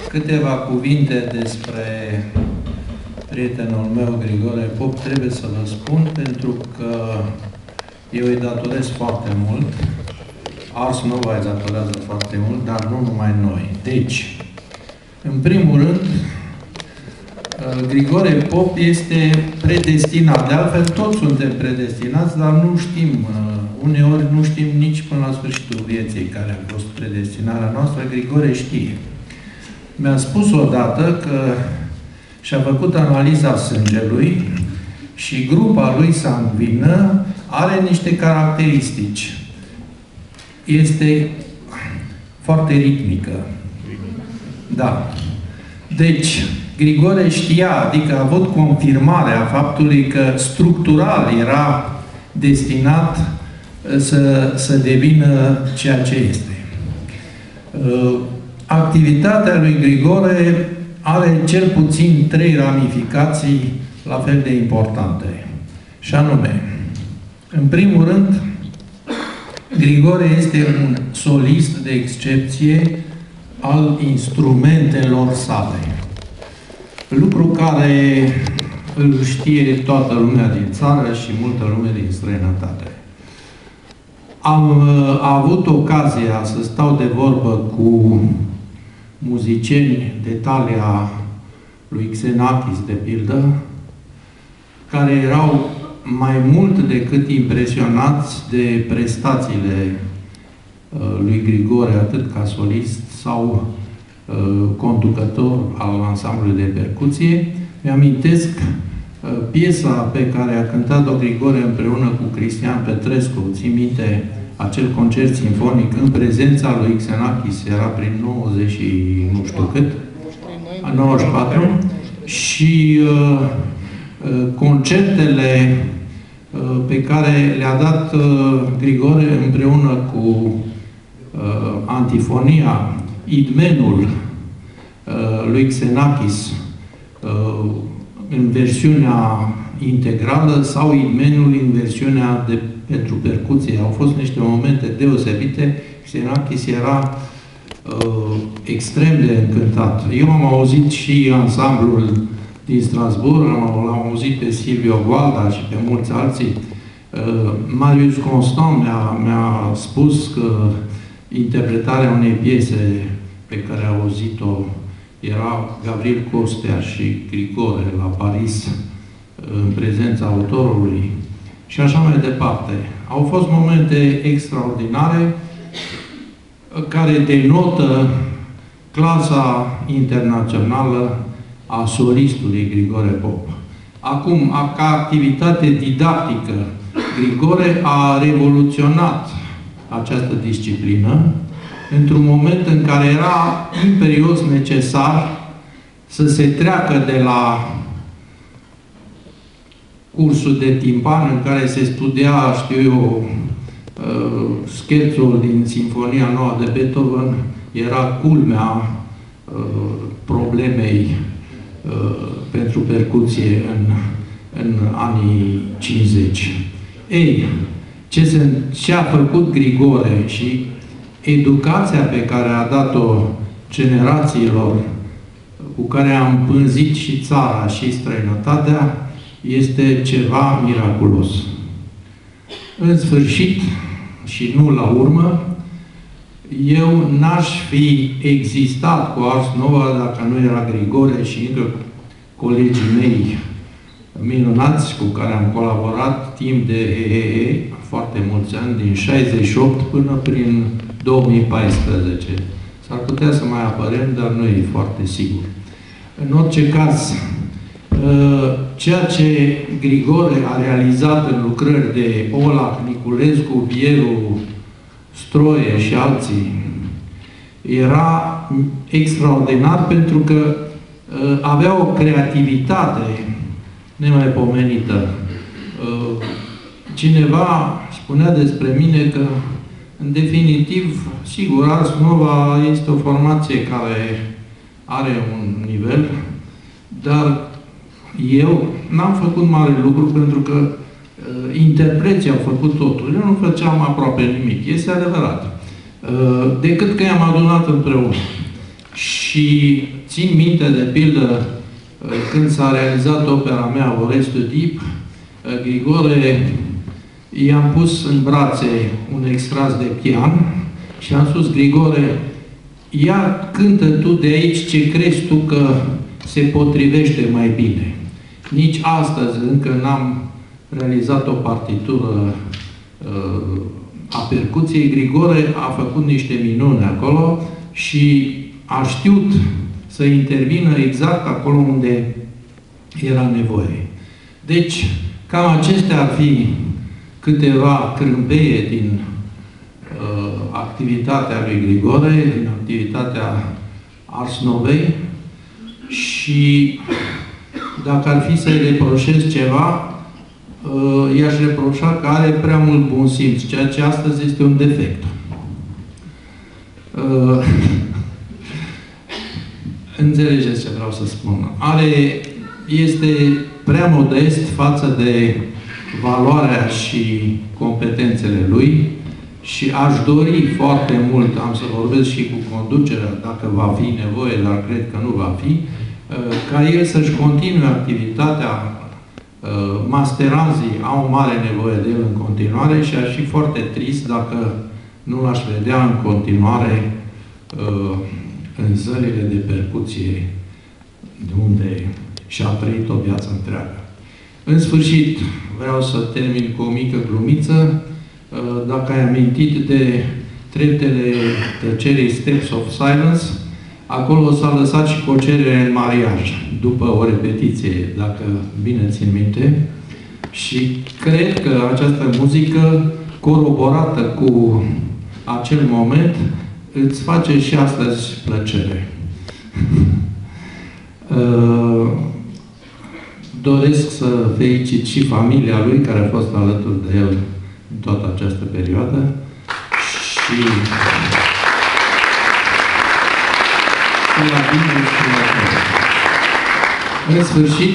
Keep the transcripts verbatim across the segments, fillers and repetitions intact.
Câteva cuvinte despre prietenul meu, Grigore Pop, trebuie să vă spun, pentru că eu îi datorez foarte mult. Ars Nova îi datorează foarte mult, dar nu numai noi. Deci, în primul rând, Grigore Pop este predestinat. De altfel, toți suntem predestinați, dar nu știm, uneori nu știm nici până la sfârșitul vieții care a fost predestinarea noastră. Grigore știe. Mi-a spus odată că și-a făcut analiza sângelui și grupa lui sanguină are niște caracteristici. Este foarte ritmică. Da. Deci, Grigore știa, adică a avut confirmarea faptului că structural era destinat să, să devină ceea ce este. Activitatea lui Grigore are cel puțin trei ramificații la fel de importante. Și anume, în primul rând, Grigore este un solist de excepție al instrumentelor sale. Lucru care îl știe toată lumea din țară și multă lume din străinătate. Am a avut ocazia să stau de vorbă cu muzicieni de talia lui Xenakis, de pildă, care erau mai mult decât impresionați de prestațiile lui Grigore, atât ca solist sau conducător al ansamblului de percuție. Mi-amintesc piesa pe care a cântat-o Grigore împreună cu Cristian Petrescu. Țin minte acel concert sinfonic în prezența lui Xenakis, era prin nouăzeci și nu știu cât, nouăzeci și patru, și uh, uh, concertele uh, pe care le-a dat uh, Grigore împreună cu uh, antifonia, idmenul uh, lui Xenakis, uh, în versiunea integrală sau idmenul în versiunea de, pentru percuție. Au fost niște momente deosebite. Xenakis era uh, extrem de încântat. Eu am auzit și ansamblul din Strasbourg, l-am auzit pe Silvio Gualda și pe mulți alții. Uh, Marius Constant mi-a mi-a spus că interpretarea unei piese pe care a auzit-o era Gavril Costea și Grigore la Paris, în prezența autorului, și așa mai departe. Au fost momente extraordinare care denotă clasa internațională a solistului Grigore Pop. Acum, ca activitate didactică, Grigore a revoluționat această disciplină într-un moment în care era imperios necesar să se treacă de la cursul de timpan în care se studia, știu eu, uh, scherzul din Sinfonia Nouă de Beethoven, era culmea uh, problemei uh, pentru percuție în, în anii cincizeci. Ei, ce, se, ce a făcut Grigore și educația pe care a dat-o generațiilor cu care a împânzit și țara și străinătatea, este ceva miraculos. În sfârșit, și nu la urmă, eu n-aș fi existat cu Ars Nova dacă nu era Grigore și încă colegii mei minunați cu care am colaborat timp de E E E, foarte mulți ani, din șaizeci și opt până prin două mii paisprezece. S-ar putea să mai apărem, dar nu e foarte sigur. În orice caz, ceea ce Grigore a realizat în lucrări de Olac, Niculescu, Bieru, Stroie și alții era extraordinar pentru că avea o creativitate nemaipomenită. Cineva spunea despre mine că, în definitiv, sigur, Ars Nova este o formație care are un nivel, dar eu n-am făcut mare lucru pentru că uh, interpreții au făcut totul. Eu nu făceam aproape nimic. Este adevărat. Uh, decât că i-am adunat împreună. Și Și țin minte, de pildă, când s-a realizat opera mea, Orestul Dip, Grigore, i-am pus în brațe un extras de pian și am spus: Grigore, ia cântă tu de aici ce crezi tu că se potrivește mai bine. Nici astăzi încă n-am realizat o partitură uh, a percuției. Grigore a făcut niște minuni acolo și a știut să intervină exact acolo unde era nevoie. Deci, cam acestea ar fi câteva crâmpeie din uh, activitatea lui Grigore, din activitatea Ars Novei, și dacă ar fi să-i reproșez ceva, uh, i-aș reproșa că are prea mult bun simț, ceea ce astăzi este un defect. Uh, Înțelegeți ce vreau să spun. Are, este prea modest față de valoarea și competențele lui și aș dori foarte mult, am să vorbesc și cu conducerea, dacă va fi nevoie, dar cred că nu va fi, ca el să-și continue activitatea. Masteranzii au mare nevoie de el în continuare și aș fi foarte trist dacă nu l-aș vedea în continuare în zările de percuție de unde și-a trăit o viață întreagă. În sfârșit, vreau să termin cu o mică glumiță. Dacă ai amintit de treptele tăcerii Steps of Silence, acolo s-a lăsat și cu o cerere în mariaj, după o repetiție, dacă bine țin minte. Și cred că această muzică, coroborată cu acel moment, îți face și astăzi plăcere. Doresc să felicit și familia lui, care a fost alături de el în toată această perioadă. Și la bine și la bine. În sfârșit,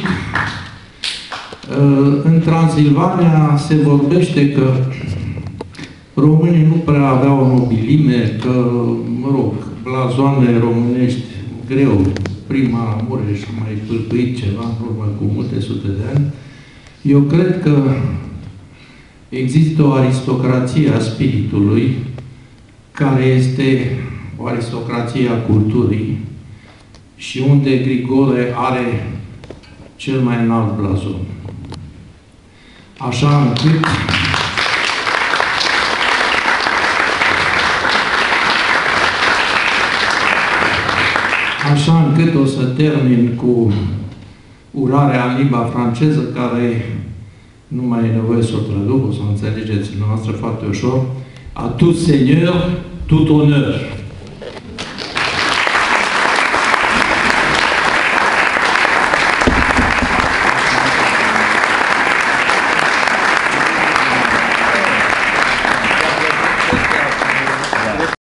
în Transilvania se vorbește că românii nu prea aveau nobilime, că, mă rog, blazoane românești greu, prima Mureș mai pâlpâit ceva în urmă cu multe sute de ani. Eu cred că există o aristocrație a spiritului, care este o aristocrație a culturii și unde Grigore are cel mai înalt blazon. Așa încât Așa încât o să termin cu urarea în limba franceză, care nu mai e nevoie să o traduc, o să o înțelegeți noastră foarte ușor. A tout seigneur, tout honneur.